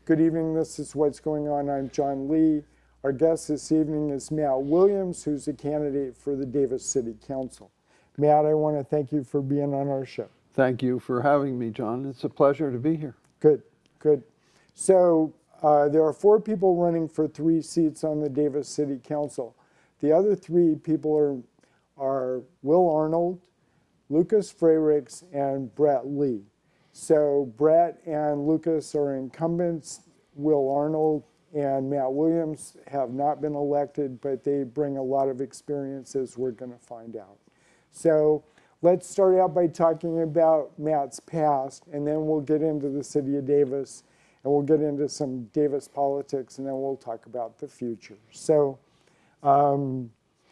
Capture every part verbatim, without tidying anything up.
Good evening, this is What's Going On. I'm Jon Li. Our guest this evening is Matt Williams, who's a candidate for the Davis City Council. Matt, I want to thank you for being on our show. Thank you for having me, John. It's a pleasure to be here. Good, good. So uh, there are four people running for three seats on the Davis City Council. The other three people are, are Will Arnold, Lucas Freyricks, and Brett Lee. So Brett and Lucas are incumbents. Will Arnold and Matt Williams have not been elected, but they bring a lot of experience, as we're going to find out. So let's start out by talking about Matt's past, and then we'll get into the city of Davis, and we'll get into some Davis politics, and then we'll talk about the future. So um,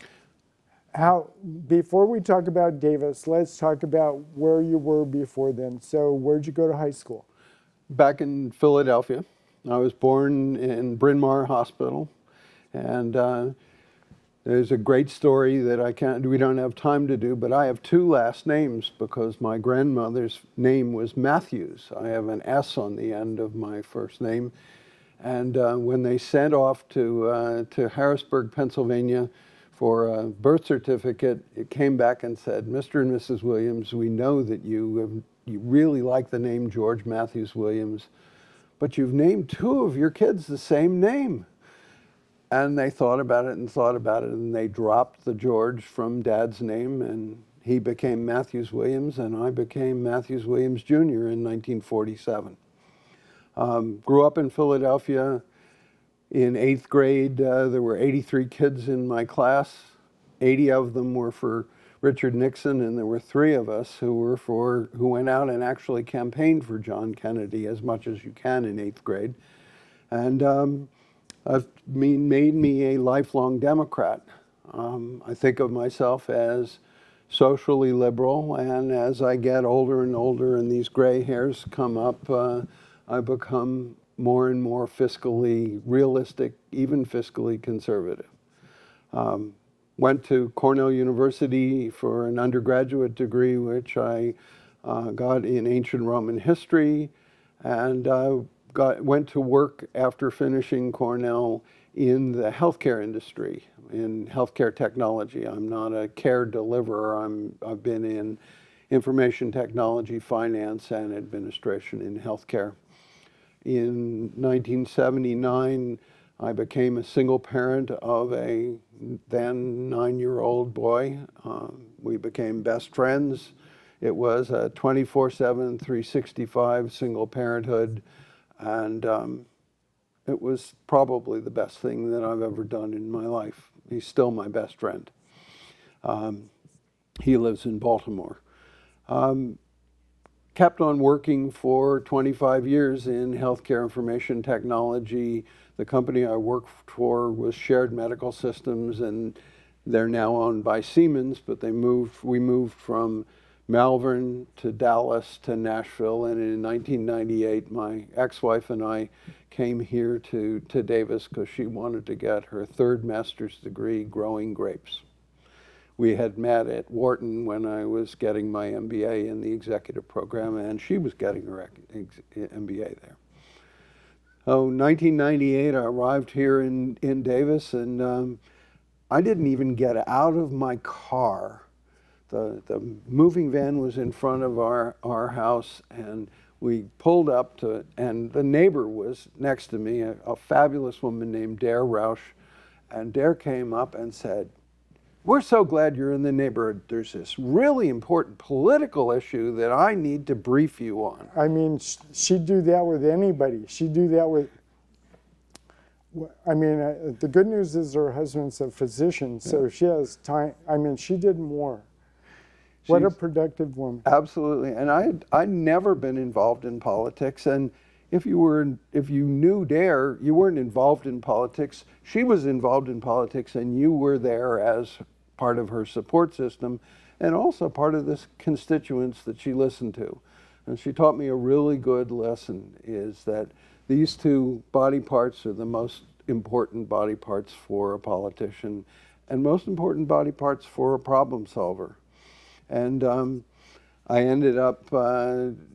how, before we talk about Davis, let's talk about where you were before then. So where'd you go to high school? Back in Philadelphia. I was born in Bryn Mawr Hospital, and uh, there's a great story that I can't, we don't have time to do, but I have two last names because my grandmother's name was Matthews. I have an S on the end of my first name. And uh, when they sent off to, uh, to Harrisburg, Pennsylvania for a birth certificate, it came back and said, Mister and Missus Williams, we know that you, have, you really like the name George Matthews Williams, but you've named two of your kids the same name. And they thought about it and thought about it, and they dropped the George from Dad's name, and he became Matthews Williams, and I became Matthews Williams Junior in nineteen forty-seven. Um, grew up in Philadelphia. In eighth grade, uh, there were eighty-three kids in my class. eighty of them were for Richard Nixon, and there were three of us who were for, who went out and actually campaigned for John Kennedy as much as you can in eighth grade. And um, I've mean, made me a lifelong Democrat. Um, I think of myself as socially liberal, and as I get older and older and these gray hairs come up, uh, I become more and more fiscally realistic, even fiscally conservative. Um, went to Cornell University for an undergraduate degree, which I uh, got in ancient Roman history, and uh, got, went to work after finishing Cornell in the healthcare industry, in healthcare technology. I'm not a care deliverer. I'm, I've been in information technology, finance, and administration in healthcare. In nineteen seventy-nine, I became a single parent of a then nine-year-old boy. Um, we became best friends. It was a twenty-four seven, three sixty-five single parenthood, and um, it was probably the best thing that I've ever done in my life. He's still my best friend. Um, he lives in Baltimore. Um, kept on working for twenty-five years in healthcare information technology. The company I worked for was Shared Medical Systems, and they're now owned by Siemens, but they moved, we moved from Malvern to Dallas to Nashville, and in nineteen ninety-eight, my ex-wife and I came here to, to Davis because she wanted to get her third master's degree growing grapes. We had met at Wharton when I was getting my M B A in the executive program, and she was getting her M B A there. Oh, nineteen ninety-eight, I arrived here in, in Davis, and um, I didn't even get out of my car. The, the moving van was in front of our, our house, and we pulled up to, and the neighbor was next to me, a, a fabulous woman named Dare Rausch, and Dare came up and said, "We're so glad you're in the neighborhood. There's this really important political issue that I need to brief you on." I mean, she'd do that with anybody. She'd do that with, I mean, uh, the good news is her husband's a physician, so yeah. She has time. I mean, she did more. What She's, a productive woman. Absolutely. And I had, I'd never been involved in politics. And if you were, if you knew Dare, you weren't involved in politics. She was involved in politics, and you were there as part of her support system, and also part of this constituents that she listened to. And she taught me a really good lesson, is that these two body parts are the most important body parts for a politician, and most important body parts for a problem solver. And um, I ended up uh,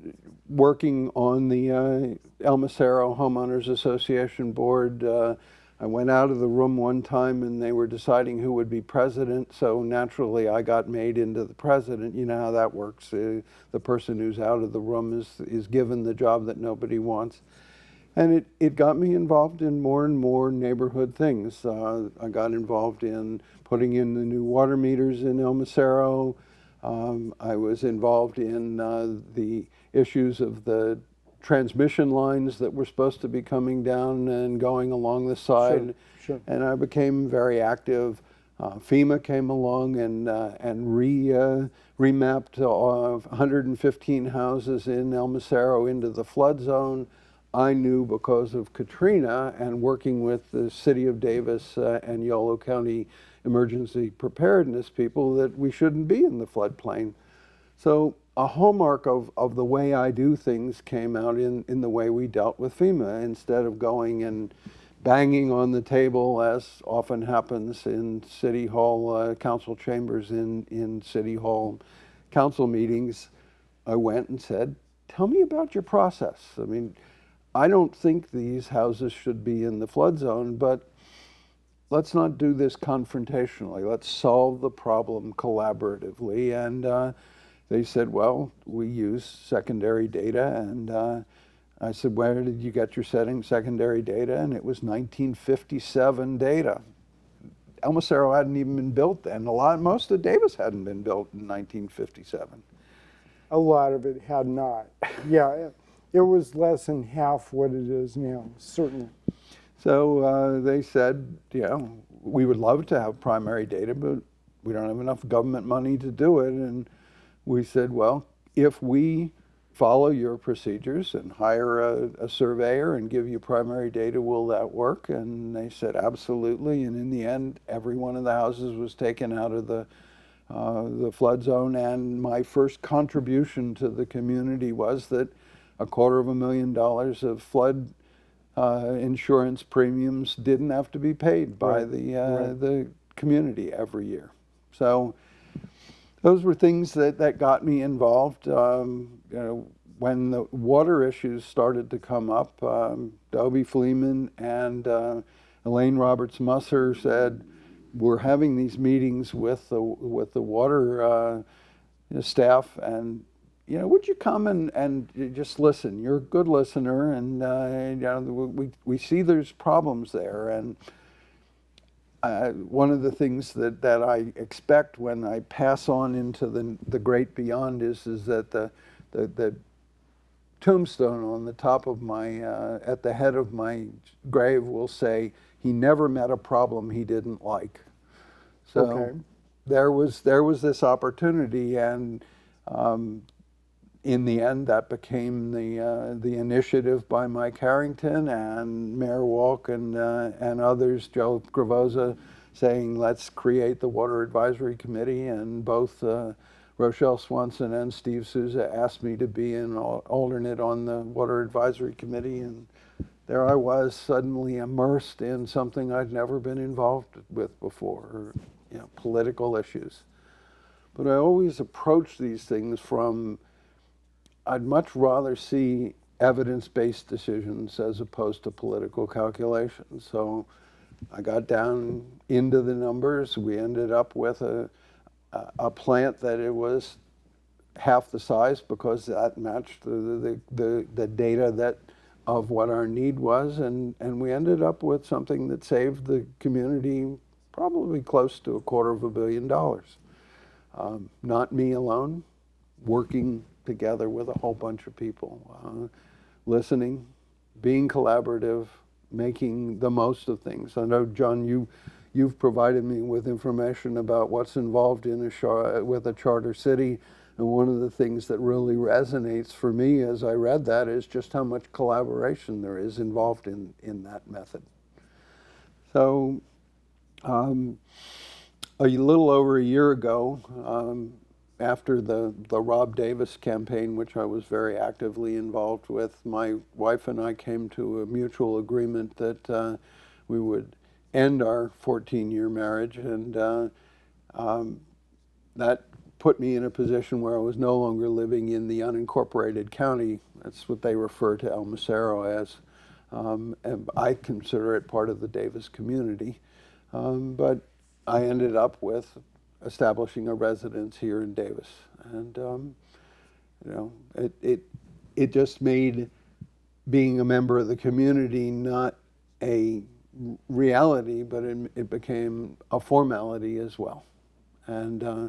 working on the uh, El Macero Homeowners Association board. Uh, I went out of the room one time and they were deciding who would be president, so naturally I got made into the president. You know how that works. Uh, the person who's out of the room is, is given the job that nobody wants. And it, it got me involved in more and more neighborhood things. Uh, I got involved in putting in the new water meters in El Macero. Um, I was involved in uh, the issues of the transmission lines that were supposed to be coming down and going along the side. Sure, sure. And I became very active. Uh, FEMA came along and, uh, and re, uh, remapped uh, one hundred fifteen houses in El Macero into the flood zone. I knew because of Katrina and working with the City of Davis uh, and Yolo County emergency preparedness people that we shouldn't be in the floodplain. So a hallmark of, of the way I do things came out in, in the way we dealt with FEMA. Instead of going and banging on the table, as often happens in City Hall uh, council chambers in, in City Hall council meetings, I went and said, tell me about your process. I mean, I don't think these houses should be in the flood zone, but let's not do this confrontationally. Let's solve the problem collaboratively. And uh, they said, well, we use secondary data. And uh, I said, where did you get your setting secondary data? And it was nineteen fifty-seven data. El Macero hadn't even been built then. A lot, most of Davis hadn't been built in nineteen fifty-seven. A lot of it had not. Yeah, it, it was less than half what it is now, certainly. So uh, they said, you know, we would love to have primary data, but we don't have enough government money to do it. And we said, well, if we follow your procedures and hire a, a surveyor and give you primary data, will that work? And they said, absolutely. And in the end, every one of the houses was taken out of the, uh, the flood zone. And my first contribution to the community was that a quarter of a million dollars of flood uh, insurance premiums didn't have to be paid by right. the, uh, right. the community every year. So those were things that, that got me involved. Um, you know, when the water issues started to come up, um, Dobie Fleeman and uh, Elaine Roberts-Musser said, we're having these meetings with the, with the water uh, staff, and you know, would you come and, and just listen? You're a good listener, and uh, you know, we, we see there's problems there. And uh, one of the things that, that I expect when I pass on into the, the great beyond is, is that the, the, the tombstone on the top of my, uh, at the head of my grave will say, he never met a problem he didn't like. So okay. there was, there was this opportunity, and um, in the end, that became the uh, the initiative by Mike Harrington and Mayor Walk and uh, and others, Joe Gravoza, saying let's create the Water Advisory Committee. And both uh, Rochelle Swanson and Steve Souza asked me to be an alternate on the Water Advisory Committee, and there I was, suddenly immersed in something I'd never been involved with before, you know, political issues. But I always approach these things from, I'd much rather see evidence-based decisions as opposed to political calculations. So I got down into the numbers. We ended up with a, a plant that it was half the size because that matched the, the, the, the data that of what our need was. And, and we ended up with something that saved the community probably close to a quarter of a billion dollars. Um, not me alone, working together with a whole bunch of people, uh, listening, being collaborative, making the most of things. I know, John, you, you've provided me with information about what's involved in a char with a charter city, and one of the things that really resonates for me as I read that is just how much collaboration there is involved in, in that method. So um, a little over a year ago, um, after the, the Rob Davis campaign, which I was very actively involved with, my wife and I came to a mutual agreement that uh, we would end our fourteen year marriage, and uh, um, that put me in a position where I was no longer living in the unincorporated county. That's what they refer to El Macero as. Um, and I consider it part of the Davis community. Um, but I ended up with establishing a residence here in Davis. And, um, you know, it, it, it just made being a member of the community not a reality, but it, it became a formality as well. And uh,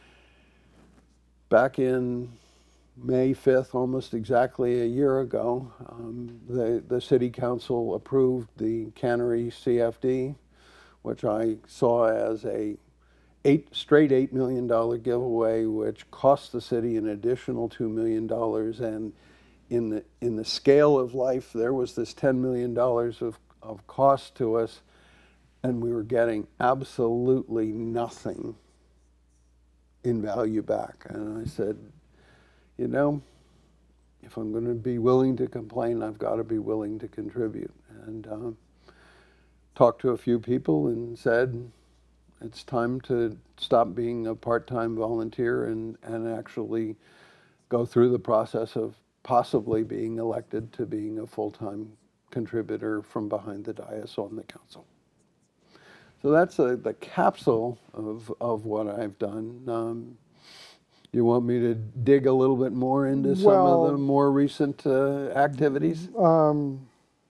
back in May fifth, almost exactly a year ago, um, the, the city council approved the Cannery C F D, which I saw as a eight, straight eight million dollar giveaway, which cost the city an additional two million dollars. And in the, in the scale of life, there was this ten million dollars of, of cost to us, and we were getting absolutely nothing in value back. And I said, you know, if I'm going to be willing to complain, I've got to be willing to contribute. And um, talked to a few people and said, it's time to stop being a part-time volunteer and, and actually go through the process of possibly being elected to being a full-time contributor from behind the dais on the council. So that's a, the capsule of, of what I've done. Um, you want me to dig a little bit more into some Well, of the more recent uh, activities? Um,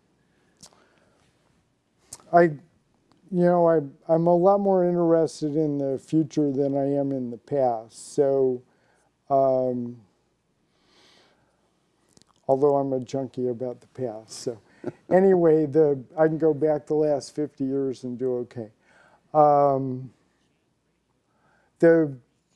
I, you know, I, I'm a lot more interested in the future than I am in the past. So, um, although I'm a junkie about the past. So anyway, the I can go back the last fifty years and do okay. Um, the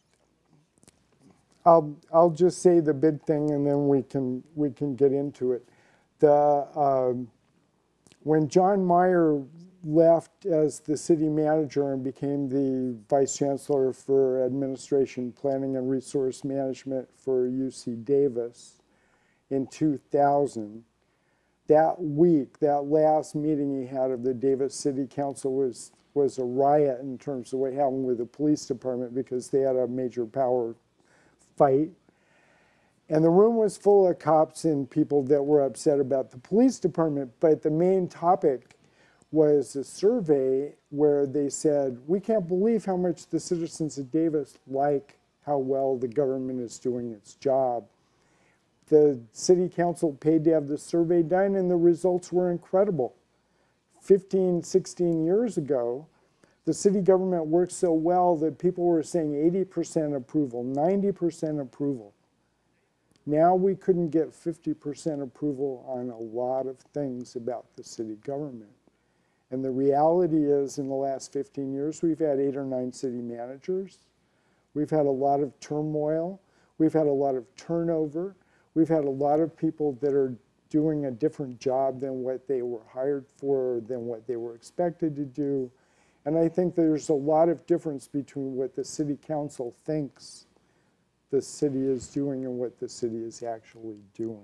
I'll I'll just say the big thing, and then we can we can get into it. The um, when John Meyer left as the city manager and became the vice chancellor for administration, planning, and resource management for U C Davis in two thousand, that week, that last meeting he had of the Davis City Council was was a riot in terms of what happened with the police department, because they had a major power fight. And the room was full of cops and people that were upset about the police department. But the main topic was a survey where they said, we can't believe how much the citizens of Davis like how well the government is doing its job. The city council paid to have the survey done, and the results were incredible. fifteen, sixteen years ago, the city government worked so well that people were saying eighty percent approval, ninety percent approval. Now we couldn't get fifty percent approval on a lot of things about the city government. And the reality is, in the last fifteen years, we've had eight or nine city managers. We've had a lot of turmoil. We've had a lot of turnover. We've had a lot of people that are doing a different job than what they were hired for, than what they were expected to do. And I think there's a lot of difference between what the city council thinks the city is doing and what the city is actually doing.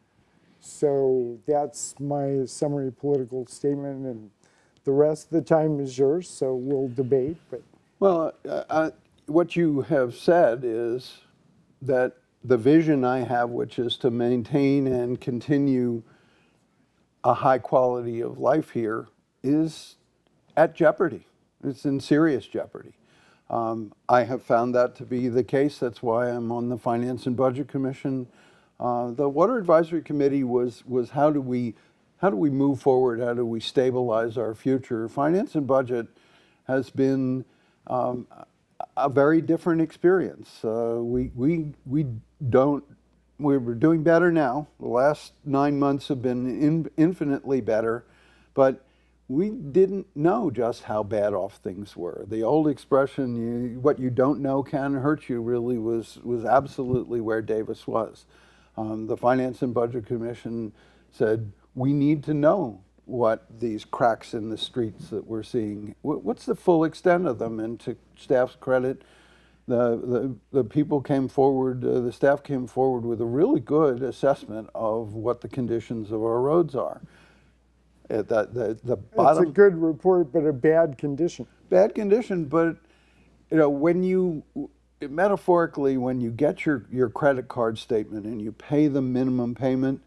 So that's my summary political statement, and the rest of the time is yours, so we'll debate. But Well, uh, uh, what you have said is that the vision I have, which is to maintain and continue a high quality of life here, is at jeopardy. It's in serious jeopardy. Um, I have found that to be the case. That's why I'm on the Finance and Budget Commission. Uh, the Water Advisory Committee was was how do we how do we move forward? How do we stabilize our future? Finance and Budget has been um, a very different experience. Uh, we we we don't. We're doing better now. The last nine months have been in, infinitely better, but we didn't know just how bad off things were. The old expression, you, what you don't know can hurt you, really was, was absolutely where Davis was. Um, the Finance and Budget Commission said, we need to know what these cracks in the streets that we're seeing, what's the full extent of them? And to staff's credit, the, the, the people came forward, uh, the staff came forward with a really good assessment of what the conditions of our roads are. Uh, the, the, the bottom, it's a good report, but a bad condition. Bad condition, but you know, when you it, metaphorically, when you get your, your credit card statement and you pay the minimum payment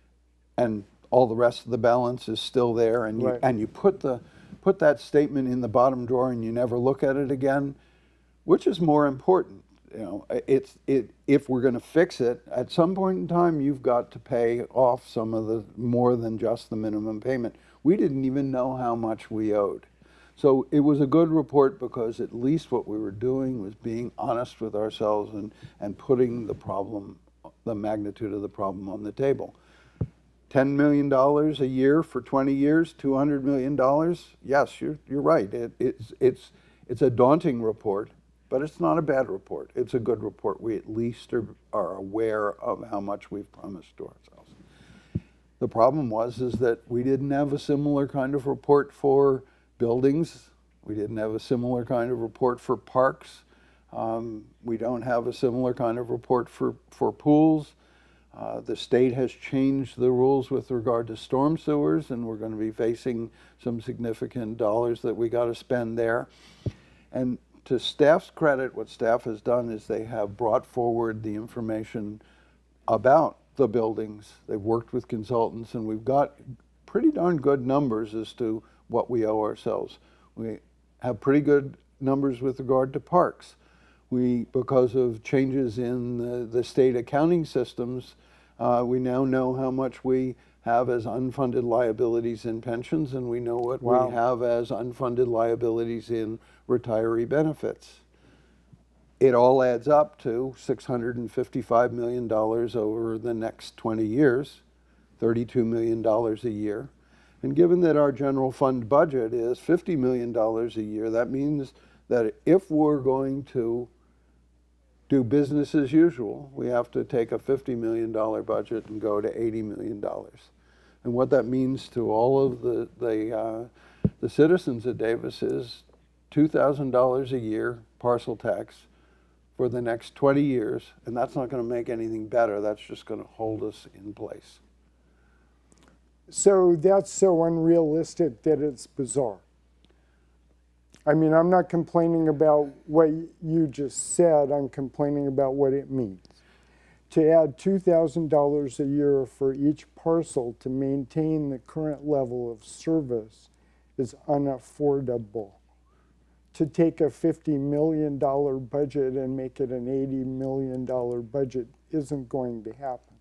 and all the rest of the balance is still there, and you, Right. and you put, the, put that statement in the bottom drawer and you never look at it again, which is more important? You know, it's, it, if we're going to fix it, at some point in time, you've got to pay off some of the, more than just the minimum payment. We didn't even know how much we owed. So it was a good report because at least what we were doing was being honest with ourselves and, and putting the problem, the magnitude of the problem on the table. ten million dollars a year for twenty years, two hundred million dollars? Yes, you're, you're right. It, it's, it's, it's a daunting report. But it's not a bad report. It's a good report. We at least are, are aware of how much we've promised to ourselves. The problem was is that we didn't have a similar kind of report for buildings. We didn't have a similar kind of report for parks. Um, we don't have a similar kind of report for, for pools. Uh, the state has changed the rules with regard to storm sewers, and we're going to be facing some significant dollars that we got to spend there. And to staff's credit, what staff has done is they have brought forward the information about the buildings. They've worked with consultants, and we've got pretty darn good numbers as to what we owe ourselves. We have pretty good numbers with regard to parks. We, because of changes in the, the state accounting systems, uh, we now know how much we have as unfunded liabilities in pensions, and we know what Wow. we have as unfunded liabilities in retiree benefits. It all adds up to six hundred fifty-five million dollars over the next twenty years, thirty-two million dollars a year. And given that our general fund budget is fifty million dollars a year, that means that if we're going to do business as usual, we have to take a fifty million dollar budget and go to eighty million dollars. And what that means to all of the, the, uh, the citizens of Davis is two thousand dollars a year parcel tax for the next twenty years, and that's not going to make anything better. That's just going to hold us in place. So that's so unrealistic that it's bizarre. I mean, I'm not complaining about what you just said. I'm complaining about what it means. To add two thousand dollars a year for each parcel to maintain the current level of service is unaffordable. To take a fifty million dollar budget and make it an eighty million dollar budget isn't going to happen.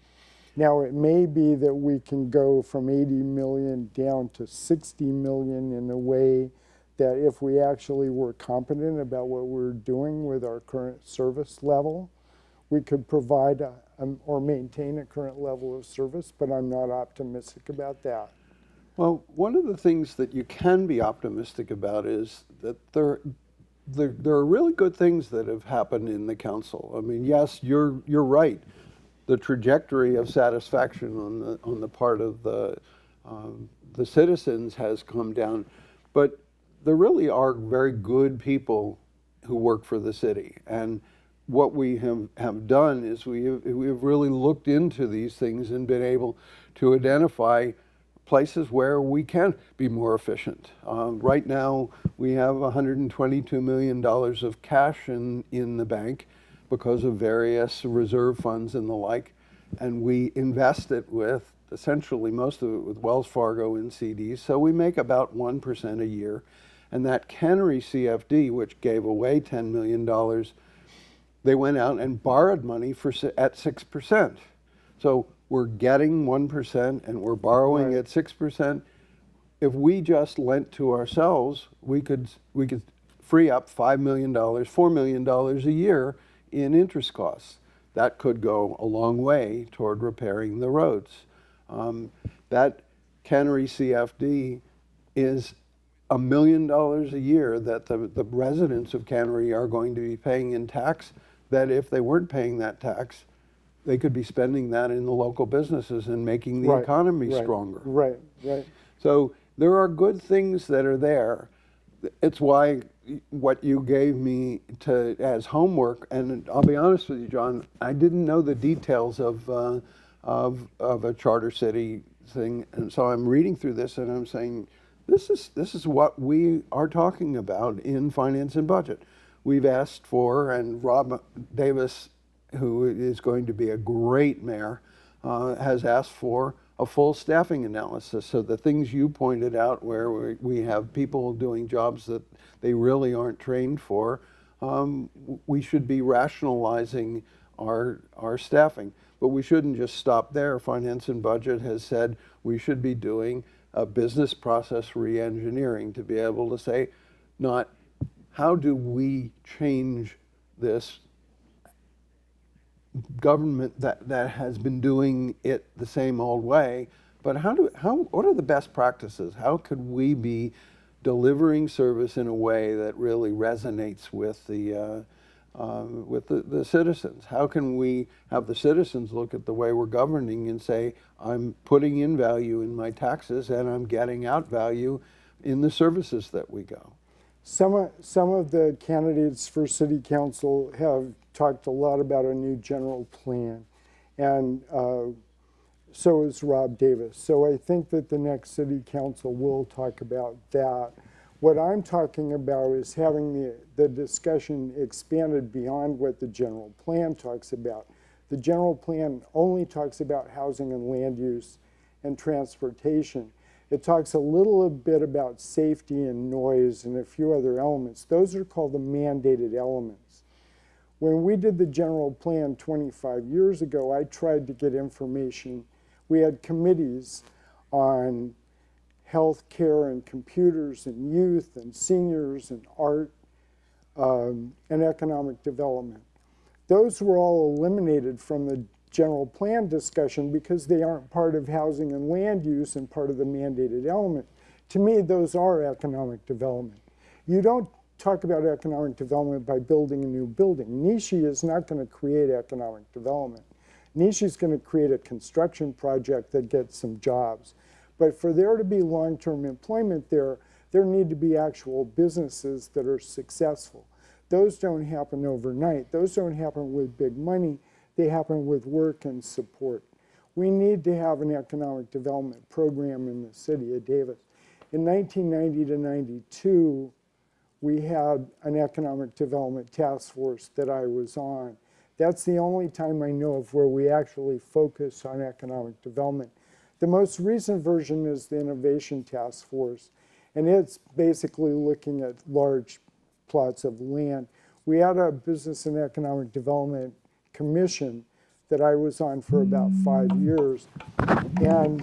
Now, it may be that we can go from eighty million down to sixty million in a way that if we actually were competent about what we're doing with our current service level, we could provide a, um, or maintain a current level of service, but I'm not optimistic about that. Well, one of the things that you can be optimistic about is that there, there, there are really good things that have happened in the council. I mean, yes, you're, you're right. The trajectory of satisfaction on the, on the part of the, um, the citizens has come down, but there really are very good people who work for the city. And what we have, have done is we have, we have really looked into these things and been able to identify places where we can be more efficient. Um, right now, we have one hundred twenty-two million dollars of cash in, in the bank because of various reserve funds and the like, and we invest it with, essentially most of it with Wells Fargo in C Ds, so we make about one percent a year. And that Cannery C F D, which gave away ten million dollars, they went out and borrowed money for, at six percent. So we're getting one percent and we're borrowing Right. at six percent. If we just lent to ourselves, we could, we could free up five million dollars, four million dollars a year in interest costs. That could go a long way toward repairing the roads. Um, that Cannery C F D is a million dollars a year that the, the residents of Cannery are going to be paying in tax, that if they weren't paying that tax, they could be spending that in the local businesses and making the Right, economy right, stronger. Right, right. So there are good things that are there. It's why what you gave me to as homework, and I'll be honest with you, John, I didn't know the details of, uh, of, of a charter city thing, and so I'm reading through this and I'm saying, This is, this is what we are talking about in finance and budget. we've asked for, and Rob Davis, who is going to be a great mayor, uh, has asked for a full staffing analysis. So the things you pointed out, where we, we have people doing jobs that they really aren't trained for, um, we should be rationalizing our, our staffing. But we shouldn't just stop there. Finance and Budget has said we should be doing a business process re-engineering to be able to say, not how do we change this government that, that has been doing it the same old way, but how do, how, what are the best practices? How could we be delivering service in a way that really resonates with the, uh, uh, with the, the citizens? How can we have the citizens look at the way we're governing and say, I'm putting in value in my taxes and I'm getting out value in the services that we go? Some of, some of the candidates for city council have talked a lot about a new general plan, and uh, so is Rob Davis. So I think that the next city council will talk about that. What I'm talking about is having the, the discussion expanded beyond what the general plan talks about. The general plan only talks about housing and land use and transportation. It talks a little bit about safety and noise and a few other elements. Those are called the mandated elements. When we did the general plan twenty-five years ago, I tried to get information. We had committees on health care and computers and youth and seniors and art um, and economic development. Those were all eliminated from the general plan discussion because they aren't part of housing and land use and part of the mandated element. To me, those are economic development. You don't talk about economic development by building a new building. Nishi is not going to create economic development. Nishi is going to create a construction project that gets some jobs. But for there to be long-term employment there, there need to be actual businesses that are successful. Those don't happen overnight. Those don't happen with big money. They happen with work and support. We need to have an economic development program in the city of Davis. In nineteen ninety to ninety-two, we had an economic development task force that I was on. That's the only time I know of where we actually focus on economic development. The most recent version is the Innovation Task Force, and it's basically looking at large plots of land. We had a Business and Economic Development Commission that I was on for about five years, and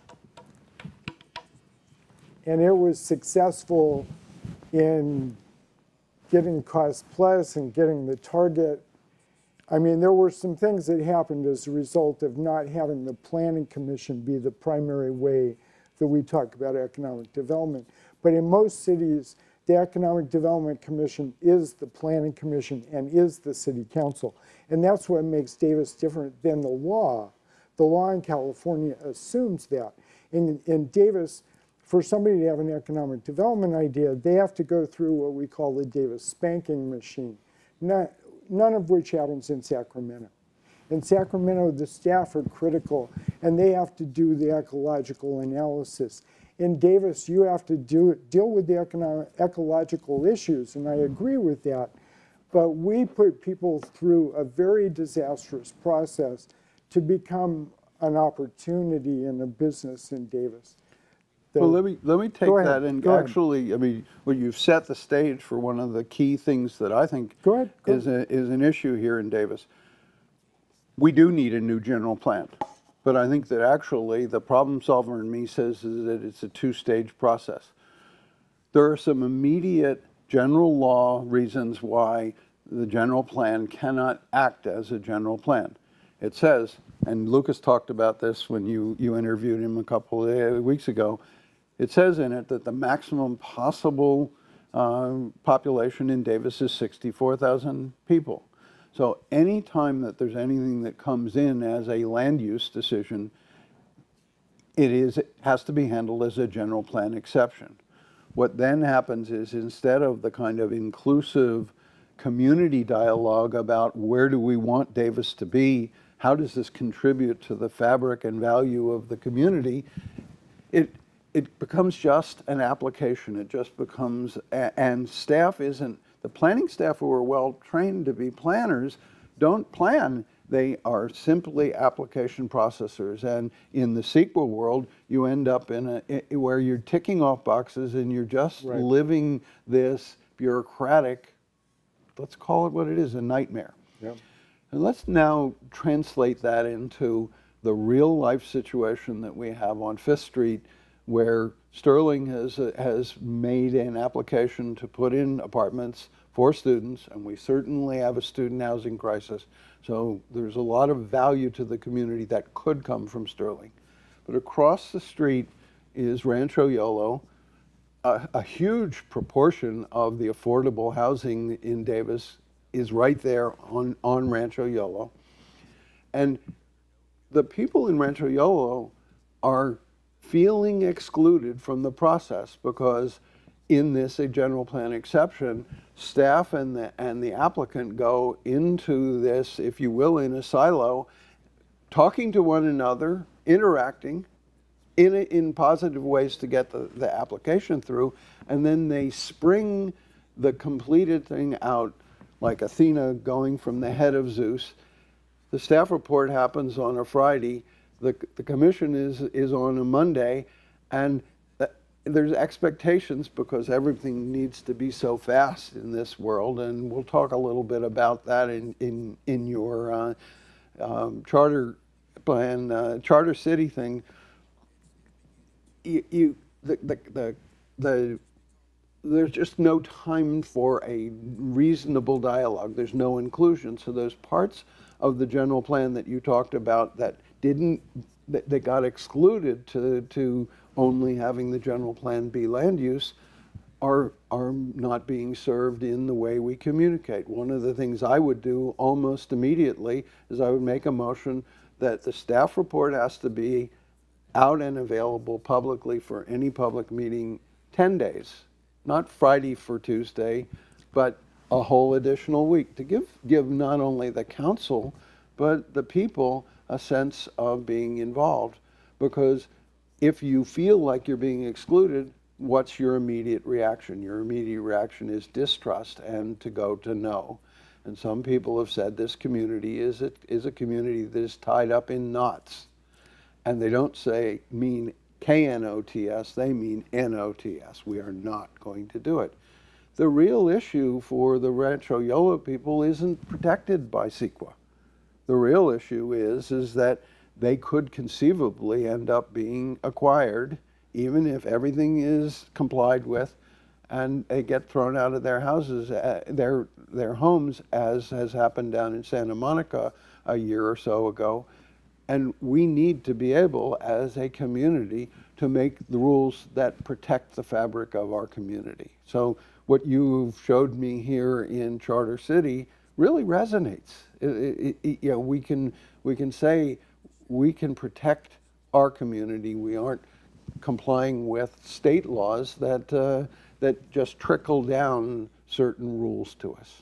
and it was successful in getting cost plus and getting the target. I mean, there were some things that happened as a result of not having the Planning Commission be the primary way that we talk about economic development. But in most cities, the Economic Development Commission is the Planning Commission and is the City Council. And that's what makes Davis different than the law. The law in California assumes that. In, in Davis, for somebody to have an economic development idea, they have to go through what we call the Davis spanking machine, not, none of which happens in Sacramento. In Sacramento, the staff are critical, and they have to do the ecological analysis. In Davis, you have to do, deal with the economic, ecological issues, and I agree with that. But we put people through a very disastrous process to become an opportunity in a business in Davis. The, well, let me, let me take that and Go actually, ahead. I mean, well, you've set the stage for one of the key things that I think Go ahead. Go is, a, is an issue here in Davis. We do need a new general plan. But I think that actually the problem solver in me says is that it's a two-stage process. There are some immediate general law reasons why the general plan cannot act as a general plan. It says, and Lucas talked about this when you, you interviewed him a couple of weeks ago, it says in it that the maximum possible uh, population in Davis is sixty-four thousand people. So any time that there's anything that comes in as a land use decision, it is it has to be handled as a general plan exception. What then happens is instead of the kind of inclusive community dialogue about where do we want Davis to be, how does this contribute to the fabric and value of the community, it it becomes just an application. It just becomes, and staff isn't, The planning staff who are well trained to be planners don't plan. They are simply application processors. And in the sequel world, you end up in a i- where you're ticking off boxes and you're just Right. living this bureaucratic, let's call it what it is, a nightmare. Yep. And let's now translate that into the real life situation that we have on Fifth Street, where Sterling has, uh, has made an application to put in apartments for students, and we certainly have a student housing crisis. So there's a lot of value to the community that could come from Sterling. But across the street is Rancho Yolo. A, a huge proportion of the affordable housing in Davis is right there on, on Rancho Yolo. And the people in Rancho Yolo are feeling excluded from the process because in this a general plan exception, staff and the, and the applicant go into this, if you will, in a silo, talking to one another, interacting in, a, in positive ways to get the, the application through, and then they spring the completed thing out like Athena going from the head of Zeus. The staff report happens on a Friday, the, the commission is, is on a Monday, and th- there's expectations because everything needs to be so fast in this world, and we'll talk a little bit about that in, in, in your uh, um, charter plan, uh, charter city thing. You, you the, the, the, the there's just no time for a reasonable dialogue. There's no inclusion. So those parts of the general plan that you talked about that didn't, that, that got excluded to, to only having the general plan be land use are, are not being served in the way we communicate. One of the things I would do almost immediately is I would make a motion that the staff report has to be out and available publicly for any public meeting ten days. Not Friday for Tuesday, but a whole additional week to give, give not only the council, but the people a sense of being involved. Because if you feel like you're being excluded, what's your immediate reaction? Your immediate reaction is distrust and to go to no. And some people have said this community is a, is a community that is tied up in knots. And they don't say, mean K N O T S, they mean N O T S. We are not going to do it. The real issue for the Rancho Yolo people isn't protected by CEQA. The real issue is, is that they could conceivably end up being acquired, even if everything is complied with, and they get thrown out of their houses, uh, their, their homes, as has happened down in Santa Monica a year or so ago. And we need to be able, as a community, to make the rules that protect the fabric of our community. So what you've showed me here in Charter City really resonates. It, it, it, you know, we can, we can say we can protect our community. We aren't complying with state laws that, uh, that just trickle down certain rules to us.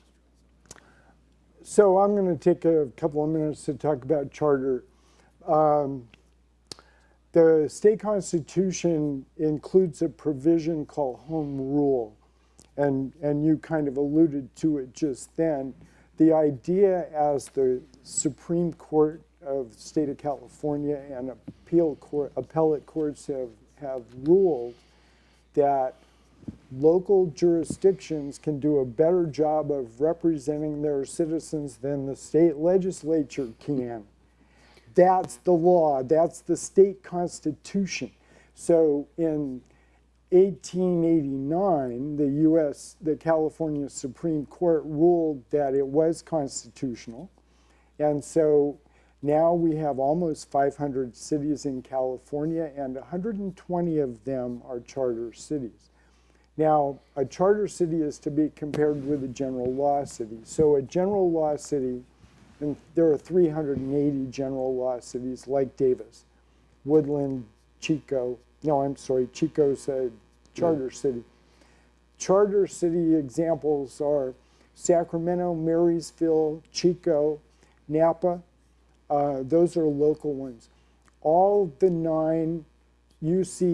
So I'm going to take a couple of minutes to talk about charter. Um, the state constitution includes a provision called home rule, and, and you kind of alluded to it just then. The idea, as the Supreme Court of the state of California and appeal court, appellate courts have, have ruled, that local jurisdictions can do a better job of representing their citizens than the state legislature can. That's the law. That's the state constitution. So in eighteen eighty-nine, the U S, the California Supreme Court ruled that it was constitutional. And so now we have almost five hundred cities in California, and one hundred twenty of them are charter cities. Now, a charter city is to be compared with a general law city. So a general law city, and there are three hundred eighty general law cities like Davis, Woodland, Chico. No, I'm sorry, Chico's a charter yeah. city. Charter city examples are Sacramento, Marysville, Chico, Napa. Uh, those are local ones. All the nine U C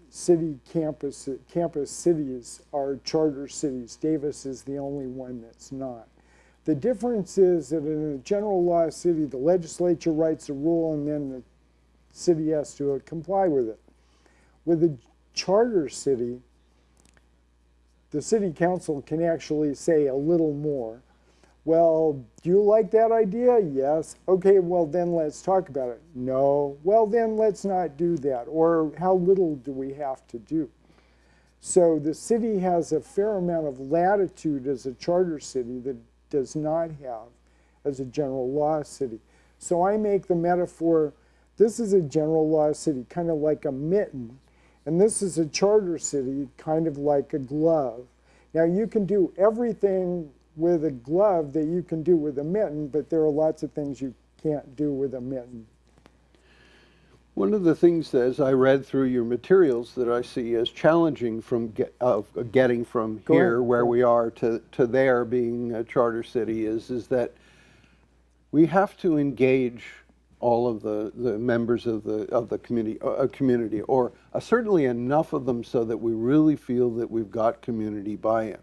city campus, campus cities are charter cities. Davis is the only one that's not. The difference is that in a general law city, the legislature writes a rule and then the city has to uh, comply with it. With a charter city, the city council can actually say a little more. Well, do you like that idea? Yes. Okay, well then let's talk about it. No. Well then let's not do that. Or how little do we have to do? So the city has a fair amount of latitude as a charter city that does not have as a general law city. So I make the metaphor, this is a general law city, kind of like a mitten, and this is a charter city, kind of like a glove. Now you can do everything with a glove that you can do with a mitten, but there are lots of things you can't do with a mitten. One of the things that, as I read through your materials, that I see as challenging from get, uh, getting from Go here, ahead. where we are, to, to there being a charter city is, is that we have to engage all of the, the members of the, of the community, uh, community, or uh, certainly enough of them so that we really feel that we've got community buy-in.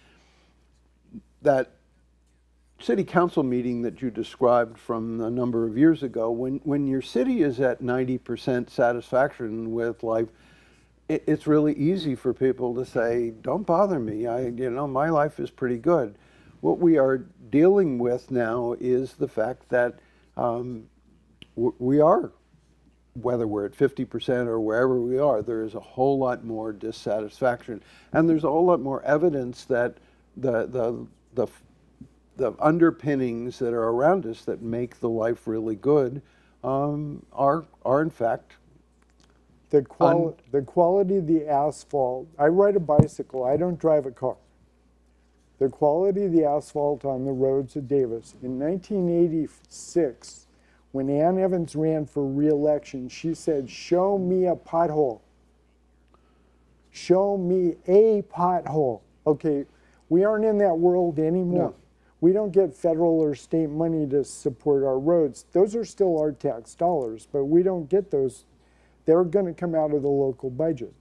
That city council meeting that you described from a number of years ago, when, when your city is at ninety percent satisfaction with life, it, it's really easy for people to say, don't bother me, I, you know, my life is pretty good. What we are dealing with now is the fact that um, we are, whether we're at fifty percent or wherever we are, there is a whole lot more dissatisfaction. And there's a whole lot more evidence that the, the, the the underpinnings that are around us that make the life really good um, are, are in fact the, quali the quality of the asphalt. I ride a bicycle, I don't drive a car. The quality of the asphalt on the roads of Davis. In nineteen eighty-six, when Ann Evans ran for re-election, she said, show me a pothole. Show me a pothole. Okay, we aren't in that world anymore. No. We don't get federal or state money to support our roads. Those are still our tax dollars, but we don't get those. They're going to come out of the local budget.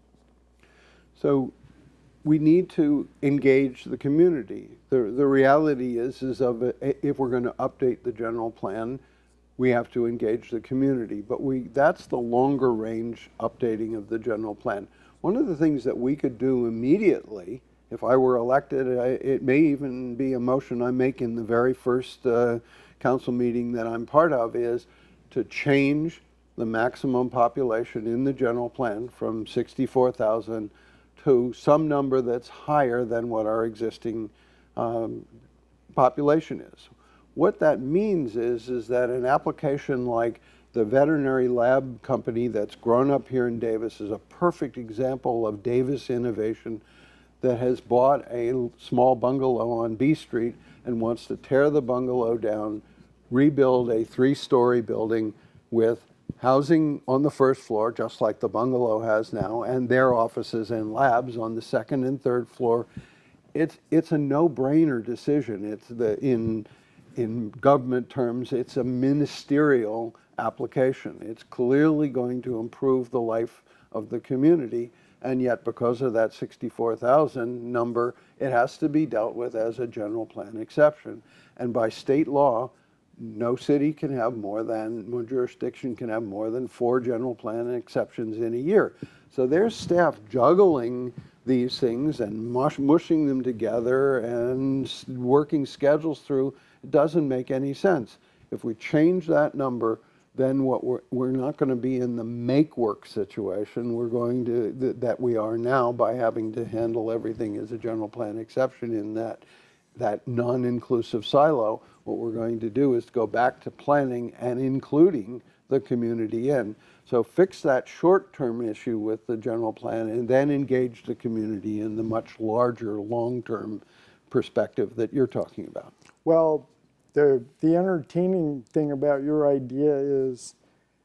So we need to engage the community. The, the reality is, is of a, if we're going to update the general plan, we have to engage the community. But we, that's the longer range updating of the general plan. One of the things that we could do immediately, if I were elected, I, it may even be a motion I make in the very first uh, council meeting that I'm part of, is to change the maximum population in the general plan from sixty-four thousand to some number that's higher than what our existing um, population is. What that means is, is that an application like the veterinary lab company that's grown up here in Davis is a perfect example of Davis innovation, that has bought a small bungalow on B Street and wants to tear the bungalow down, rebuild a three-story building with housing on the first floor, just like the bungalow has now, and their offices and labs on the second and third floor. It's, it's a no-brainer decision. It's the, in, in government terms, it's a ministerial application. It's clearly going to improve the life of the community. And yet, because of that sixty-four thousand number, it has to be dealt with as a general plan exception. And by state law, no city can have more than, no jurisdiction can have more than four general plan exceptions in a year. So there's staff juggling these things and mush, mushing them together and working schedules through. It doesn't make any sense. If we change that number, then what we're, we're not going to be in the make work situation we're going to, th that we are now by having to handle everything as a general plan exception in that, that non-inclusive silo. What we're going to do is go back to planning and including the community in. So fix that short-term issue with the general plan and then engage the community in the much larger long-term perspective that you're talking about. Well, The, the entertaining thing about your idea is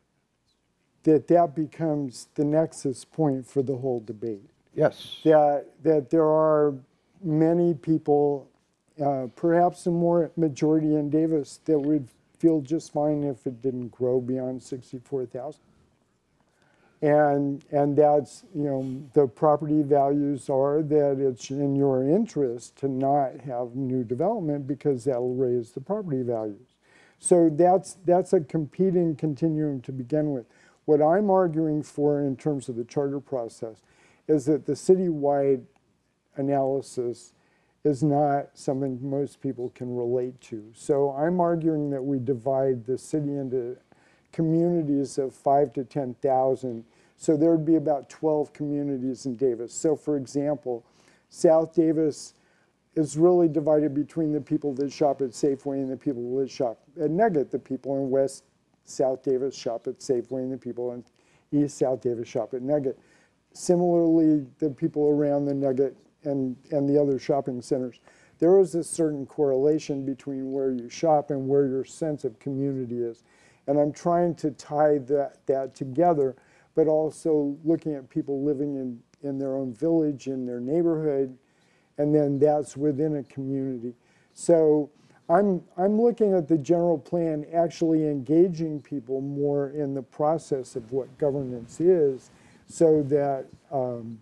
that that becomes the nexus point for the whole debate. Yes. That, that there are many people, uh, perhaps a more majority in Davis, that would feel just fine if it didn't grow beyond sixty-four thousand. And, and that's, you know, the property values are that it's in your interest to not have new development because that'll raise the property values. So that's, that's a competing continuum to begin with. What I'm arguing for in terms of the charter process is that the citywide analysis is not something most people can relate to. So I'm arguing that we divide the city into communities of five to ten thousand. So there would be about twelve communities in Davis. So for example, South Davis is really divided between the people that shop at Safeway and the people that shop at Nugget. The people in West South Davis shop at Safeway and the people in East South Davis shop at Nugget. Similarly, the people around the Nugget and, and the other shopping centers, there is a certain correlation between where you shop and where your sense of community is. And I'm trying to tie that, that together, but also looking at people living in, in their own village, in their neighborhood, and then that's within a community. So I'm, I'm looking at the general plan actually engaging people more in the process of what governance is, so that um,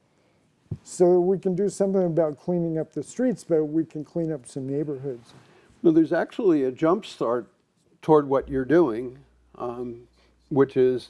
so we can do something about cleaning up the streets, but we can clean up some neighborhoods. Well, there's actually a jump start toward what you're doing, um, which is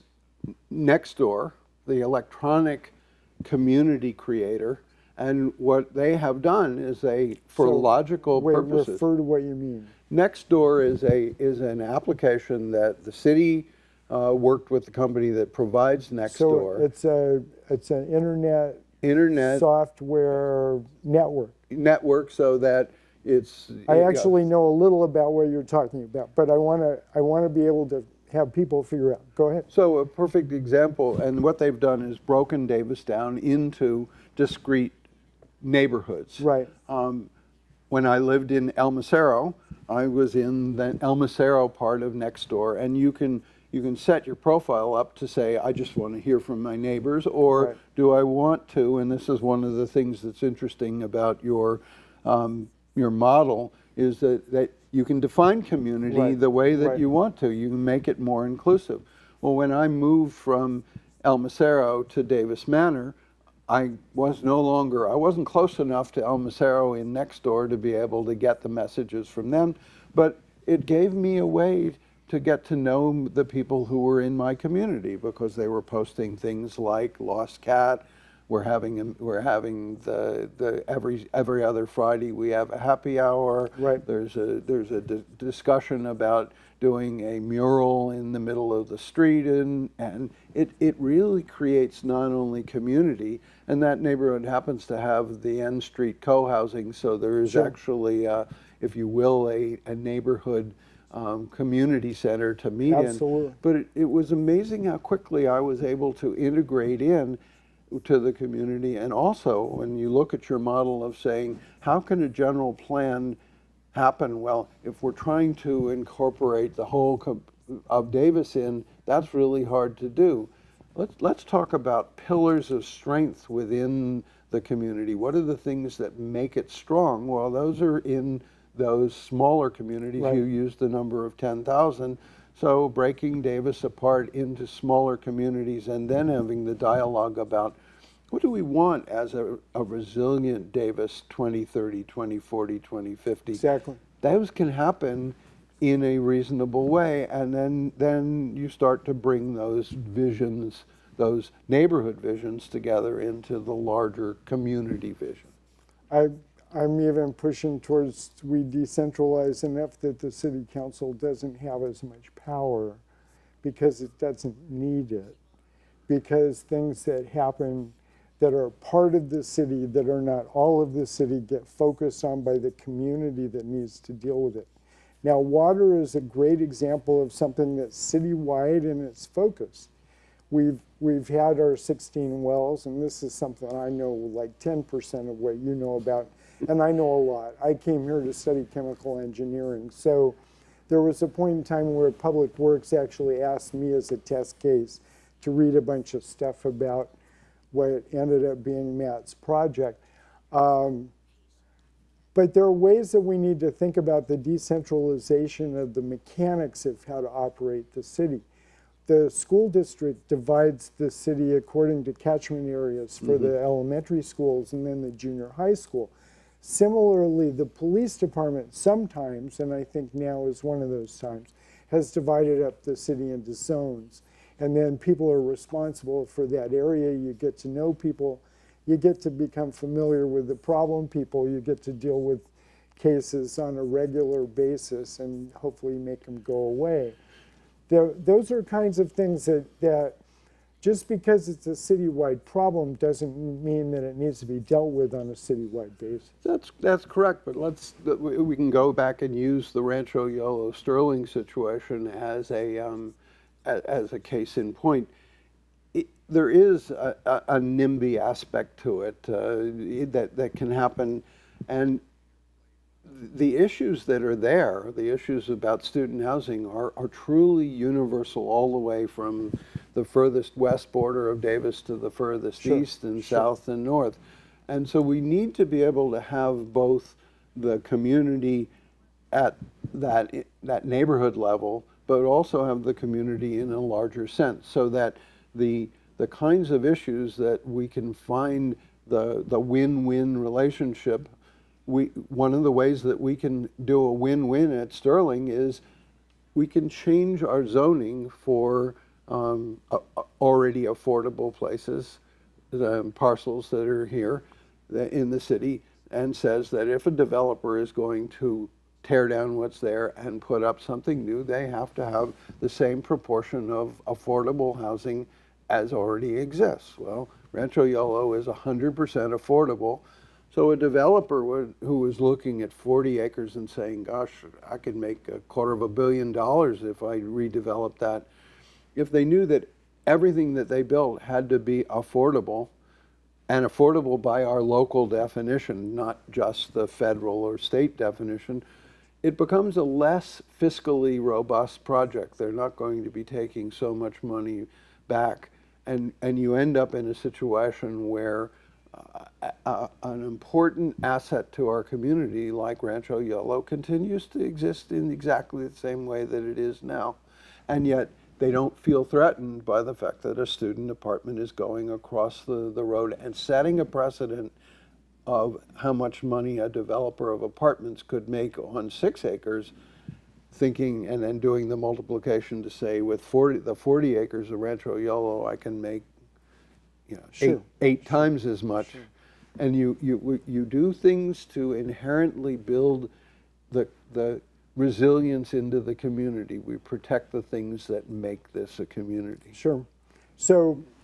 Nextdoor, the electronic community creator. And what they have done is they, for So, logical wait, purposes, refer to what you mean. Nextdoor is a is an application that the city uh, worked with the company that provides Nextdoor. So it's a it's an internet Internet software network. network, so that it's. I yeah. actually know a little about what you're talking about, but I want to I want to be able to have people figure out. Go ahead. So a perfect example, and what they've done is broken Davis down into discrete neighborhoods. Right. Um, when I lived in El Macero, I was in the El Macero part of Nextdoor, and you can you can set your profile up to say, I just want to hear from my neighbors, or Right. do I want to, and this is one of the things that's interesting about your um, your model, is that, that you can define community Right. the way that Right. you want to. You can make it more inclusive. Well, when I moved from El Macero to Davis Manor, I was no longer, I wasn't close enough to El Macero in Nextdoor to be able to get the messages from them, but it gave me a way to get to know the people who were in my community, because they were posting things like Lost Cat. We're having we're having the the every every other Friday we have a happy hour. Right. There's a there's a di discussion about doing a mural in the middle of the street, and and it it really creates not only community, and that neighborhood happens to have the N Street co-housing, so there is Sure. actually, uh, if you will, a, a neighborhood um, community center to meet Absolutely. in. But it, it was amazing how quickly I was able to integrate in to the community. And also, when you look at your model of saying, how can a general plan happen? Well, if we're trying to incorporate the whole co of Davis in, that's really hard to do. Let's, let's talk about pillars of strength within the community. What are the things that make it strong? Well, those are in those smaller communities. Right. You used the number of ten thousand. So breaking Davis apart into smaller communities and then having the dialogue about what do we want as a, a resilient Davis twenty thirty, twenty forty, twenty fifty. Exactly. Those can happen in a reasonable way, and then, then you start to bring those visions, those neighborhood visions together into the larger community vision. I, I'm even pushing towards we decentralize enough that the city council doesn't have as much power because it doesn't need it. Because things that happen that are part of the city, that are not all of the city, get focused on by the community that needs to deal with it. Now, water is a great example of something that's citywide and it's focused. We've, we've had our sixteen wells, and this is something I know like ten percent of what you know about, and I know a lot. I came here to study chemical engineering, so there was a point in time where Public Works actually asked me as a test case to read a bunch of stuff about what ended up being Matt's project. Um, but there are ways that we need to think about the decentralization of the mechanics of how to operate the city. the school district divides the city according to catchment areas for Mm-hmm. the elementary schools and then the junior high school. Similarly, the police department sometimes, and I think now is one of those times, has divided up the city into zones. And then people are responsible for that area. You get to know people. You get to become familiar with the problem people. You get to deal with cases on a regular basis and hopefully make them go away. There, those are kinds of things that, that just because it's a citywide problem doesn't mean that it needs to be dealt with on a citywide basis. That's that's correct, but let's we we can go back and use the Rancho Yolo Sterling situation as a um, a, as a case in point. It, there is a, a, a NIMBY aspect to it uh, that that can happen, and the issues that are there, the issues about student housing, are, are truly universal all the way from the furthest west border of Davis to the furthest Sure, east and sure. south and north. And so we need to be able to have both the community at that, that neighborhood level, but also have the community in a larger sense, so that the, the kinds of issues that we can find the, the win-win relationship. We, one of the ways that we can do a win-win at Sterling is we can change our zoning for um, a, a already affordable places, the parcels that are here in the city, and says that if a developer is going to tear down what's there and put up something new, they have to have the same proportion of affordable housing as already exists. Well, Rancho Yolo is one hundred percent affordable. So a developer would, who was looking at forty acres and saying, gosh, I could make a quarter of a billion dollars if I redeveloped that. If they knew that everything that they built had to be affordable, and affordable by our local definition, not just the federal or state definition, it becomes a less fiscally robust project. They're not going to be taking so much money back. And, and you end up in a situation where Uh, uh, an important asset to our community like Rancho Yolo continues to exist in exactly the same way that it is now. And yet they don't feel threatened by the fact that a student apartment is going across the, the road and setting a precedent of how much money a developer of apartments could make on six acres, thinking and then doing the multiplication to say with forty, the forty acres of Rancho Yolo, I can make You know, Sure. eight, eight times as much. Sure. And you, you, you do things to inherently build the, the resilience into the community. We protect the things that make this a community. Sure. So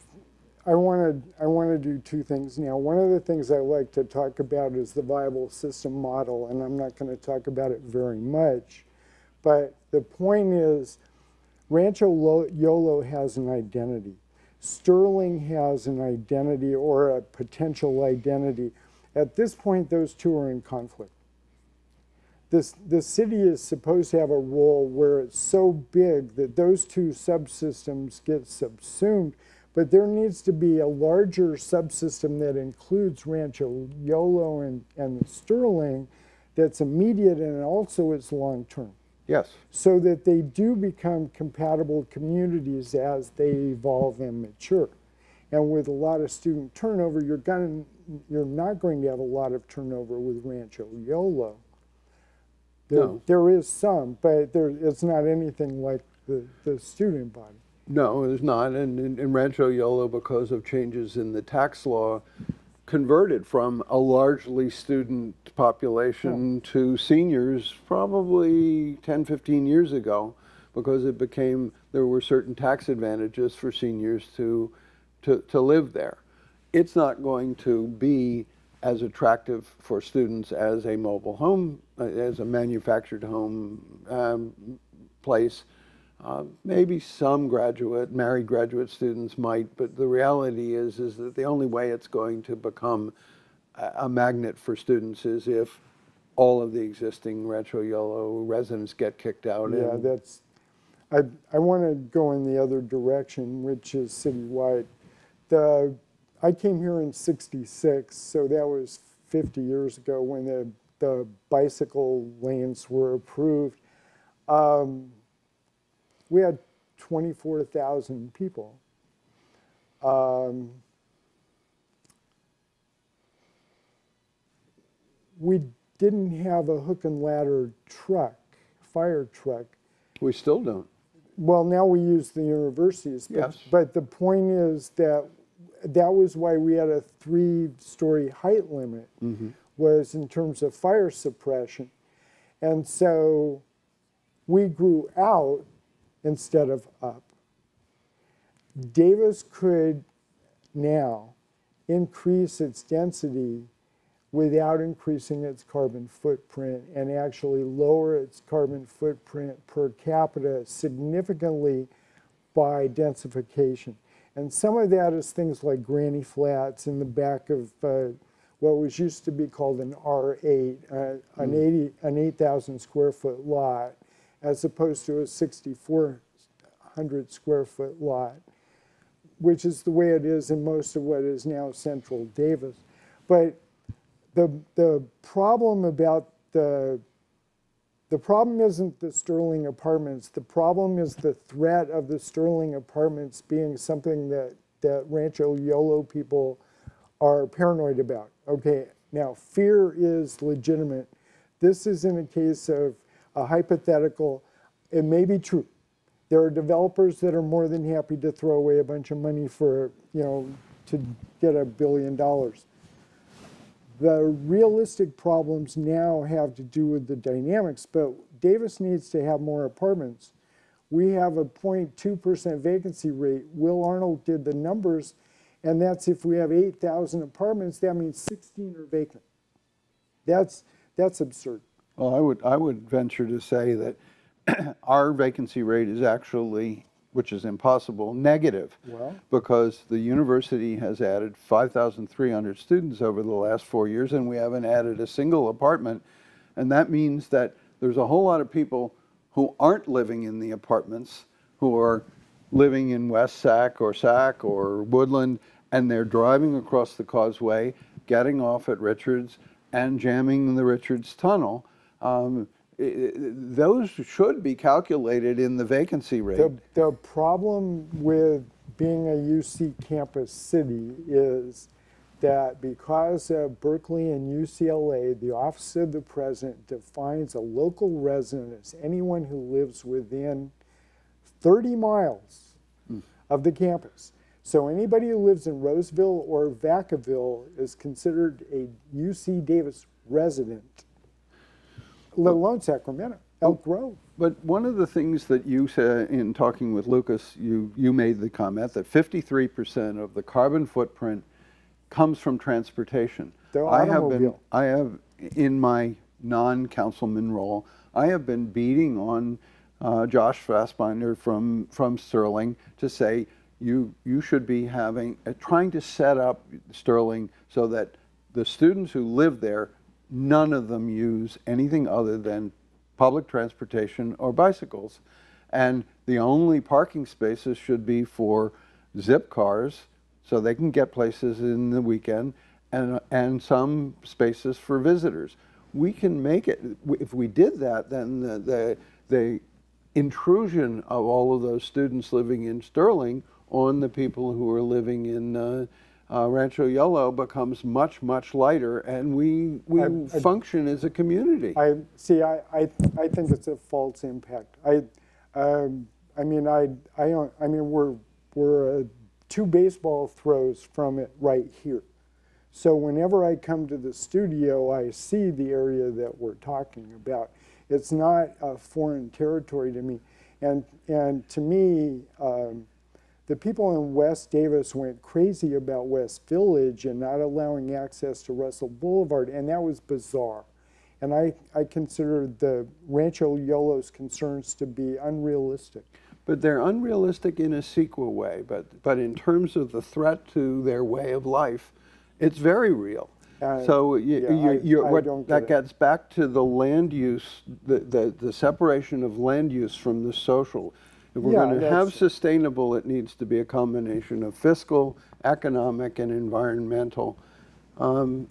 I want to I want to do two things now. One of the things I like to talk about is the viable system model, and I'm not going to talk about it very much. But the point is, Rancho Yolo has an identity. Sterling has an identity or a potential identity. At this point, those two are in conflict. This, the city is supposed to have a role where it's so big that those two subsystems get subsumed, but there needs to be a larger subsystem that includes Rancho Yolo and, and Sterling that's immediate and also is long-term. Yes. So that they do become compatible communities as they evolve and mature. And with a lot of student turnover, you're, gonna, you're not going to have a lot of turnover with Rancho Yolo. There, No. there is some, but there, it's not anything like the, the student body. No, it's not. And in, in Rancho Yolo, because of changes in the tax law, converted from a largely student population Yeah. to seniors probably ten, fifteen years ago, because it became, there were certain tax advantages for seniors to, to, to live there. It's not going to be as attractive for students as a mobile home, uh, as a manufactured home um, place. Uh, maybe some graduate, married graduate students might, but the reality is, is that the only way it's going to become a, a magnet for students is if all of the existing Rancho Yolo residents get kicked out. Yeah, and that's, I, I want to go in the other direction, which is citywide. The, I came here in sixty-six, so that was fifty years ago when the, the bicycle lanes were approved. Um, we had twenty-four thousand people. Um, we didn't have a hook and ladder truck, fire truck. We still don't. Well, now we use the universities, but, Yes. but the point is that that was why we had a three-story height limit, Mm-hmm. was in terms of fire suppression. And so we grew out instead of up. Davis could now increase its density without increasing its carbon footprint and actually lower its carbon footprint per capita significantly by densification. And some of that is things like granny flats in the back of uh, what was used to be called an R eight, uh, an eighty, an eight thousand square foot lot, as opposed to a sixty-four hundred square foot lot, which is the way it is in most of what is now Central Davis. But the the problem about the the problem isn't the Sterling Apartments. The problem is the threat of the Sterling Apartments being something that that Rancho Yolo people are paranoid about. Okay, now fear is legitimate. This isn't a case of a hypothetical. It may be true. There are developers that are more than happy to throw away a bunch of money for, you know, to get a billion dollars. The realistic problems now have to do with the dynamics, but Davis needs to have more apartments. We have a zero point two percent vacancy rate. Will Arnold did the numbers, and that's if we have eight thousand apartments, that means sixteen are vacant. That's, that's absurd. Well, I would, I would venture to say that our vacancy rate is actually, which is impossible, negative. Well, because the university has added five thousand three hundred students over the last four years, and we haven't added a single apartment. And that means that there's a whole lot of people who aren't living in the apartments, who are living in West Sac or Sac or Woodland, and they're driving across the causeway, getting off at Richards, and jamming the Richards Tunnel. Um, I- those should be calculated in the vacancy rate. the, the problem with being a U C campus city is that because of Berkeley and U C L A, the Office of the President defines a local resident as anyone who lives within thirty miles Mm. of the campus. So anybody who lives in Roseville or Vacaville is considered a U C Davis resident, let alone Sacramento, Elk Grove. But one of the things that you said in talking with Lucas, you, you made the comment that fifty-three percent of the carbon footprint comes from transportation. The I have been, automobile. I have, in my non-councilman role, I have been beating on uh, Josh Fassbinder from, from Sterling to say, you, you should be having, uh, trying to set up Sterling so that the students who live there, none of them use anything other than public transportation or bicycles. And the only parking spaces should be for zip cars so they can get places in the weekend, and, and some spaces for visitors. We can make it, if we did that, then the, the, the intrusion of all of those students living in Sterling on the people who are living in uh, uh, Rancho Yolo becomes much, much lighter, and we, we I- I- function as a community. I see. I, I I think it's a false impact. I um, I mean I I don't. I mean we're we're uh, two baseball throws from it right here. So whenever I come to the studio, I see the area that we're talking about. It's not a foreign territory to me, and and to me. Um, The people in West Davis went crazy about West Village and not allowing access to Russell Boulevard, and that was bizarre. And I, I consider the Rancho Yolo's concerns to be unrealistic. But they're unrealistic in a sequel way, but, but in terms of the threat to their way of life, it's very real. Uh, so you, yeah, you, I- you're, I what, don't that get it. gets back to the land use, the, the, the separation of land use from the social. If we're Yeah, going to have that's- sustainable, it needs to be a combination of fiscal, economic, and environmental. Um,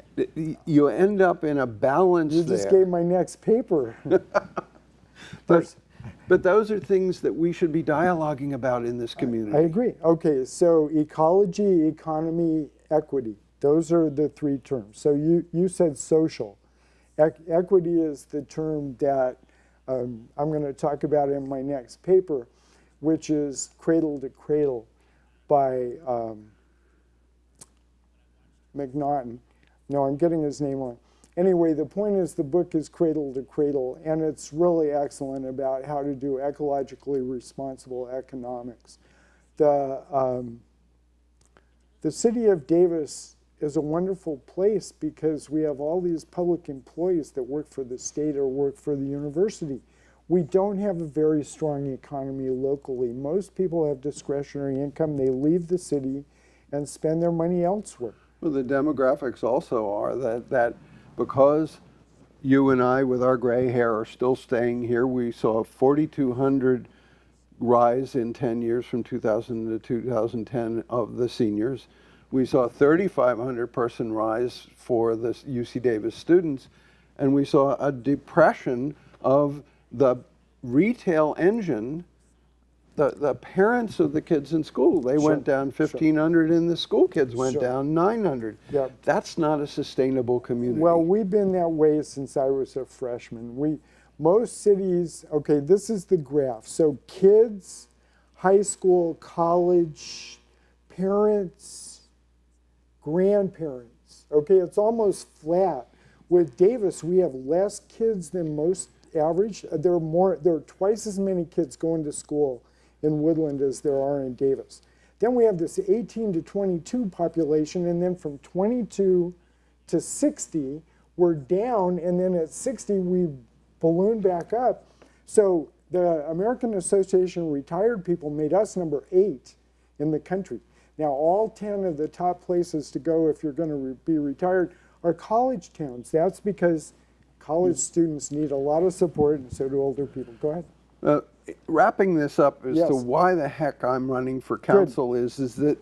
y- you end up in a balance You there. just gave my next paper. But but those are things that we should be dialoguing about in this community. I agree. Okay, so ecology, economy, equity. Those are the three terms. So you, you said social. E equity is the term that um, I'm going to talk about in my next paper, which is Cradle to Cradle by um, McNaughton. No, I'm getting his name wrong. Anyway, the point is the book is Cradle to Cradle, and it's really excellent about how to do ecologically responsible economics. The, um, the city of Davis is a wonderful place because we have all these public employees that work for the state or work for the university. We don't have a very strong economy locally. Most people have discretionary income. They leave the city and spend their money elsewhere. Well, the demographics also are that, that because you and I with our gray hair are still staying here, we saw forty-two hundred rise in ten years from two thousand to two thousand ten of the seniors. We saw a thirty-five hundred person rise for the U C Davis students, and we saw a depression of the retail engine. The, the parents of the kids in school, they Sure. went down fifteen hundred, sure. and the school kids went Sure. down nine hundred. Yep. That's not a sustainable community. Well, we've been that way since I was a freshman. We, most cities, okay, this is the graph. So kids, high school, college, parents, grandparents, okay, it's almost flat. With Davis, we have less kids than most average. There are more, there are twice as many kids going to school in Woodland as there are in Davis. Then we have this eighteen to twenty-two population, and then from twenty-two to sixty, we're down, and then at sixty, we balloon back up. So the American Association of Retired People made us number eight in the country. Now, all ten of the top places to go if you're going to re be retired are college towns. That's because college students need a lot of support, and so do older people. Go ahead. Uh, wrapping this up as Yes. to why the heck I'm running for council is, is that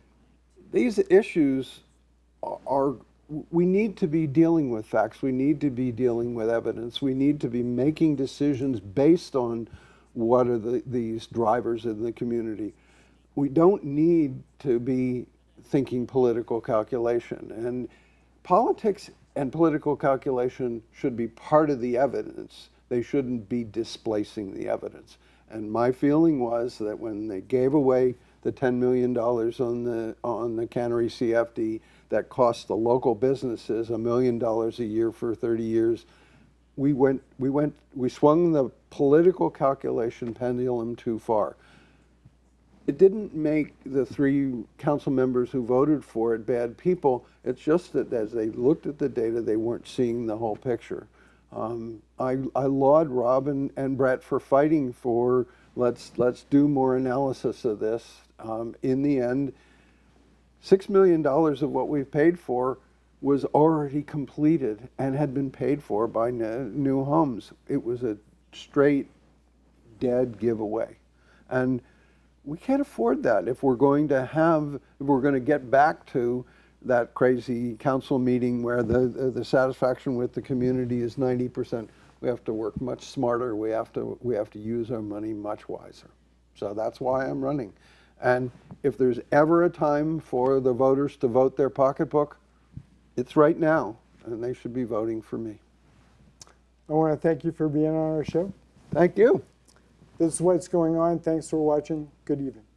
these issues are, are, we need to be dealing with facts. We need to be dealing with evidence. We need to be making decisions based on what are the, these drivers in the community. We don't need to be thinking political calculation. And politics and political calculation should be part of the evidence. They shouldn't be displacing the evidence. And my feeling was that when they gave away the ten million dollars on the, on the Cannery C F D that cost the local businesses a million dollars a year for thirty years, we went, we went, we swung the political calculation pendulum too far. It didn't make the three council members who voted for it bad people. It's just that as they looked at the data, they weren't seeing the whole picture. Um, I, I laud Rob and, and Brett for fighting for let's, let's do more analysis of this. Um, in the end, six million dollars of what we've paid for was already completed and had been paid for by new homes. It was a straight, dead giveaway. And we can't afford that if we're going to have, if we're going to get back to that crazy council meeting where the, the, the satisfaction with the community is ninety percent. We have to work much smarter. We have to, we have to use our money much wiser. So that's why I'm running. And if there's ever a time for the voters to vote their pocketbook, it's right now, and they should be voting for me. I want to thank you for being on our show. Thank you. This is what's going on. Thanks for watching. Good evening.